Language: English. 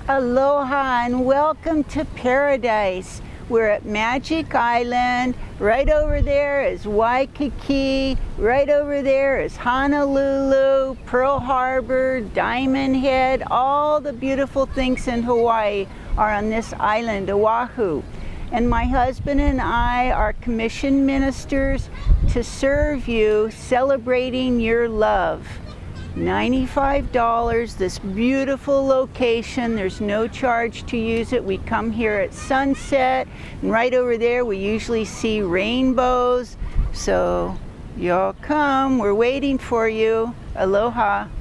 Aloha and welcome to paradise. We're at Magic Island. Right over there is Waikiki. Right over there is Honolulu, Pearl Harbor, Diamond Head. All the beautiful things in Hawaii are on this island, Oahu. And my husband and I are commissioned ministers to serve you, celebrating your love. $95, this beautiful location. There's no charge to use it. We come here at sunset, and right over there we usually see rainbows. So y'all come, we're waiting for you. Aloha.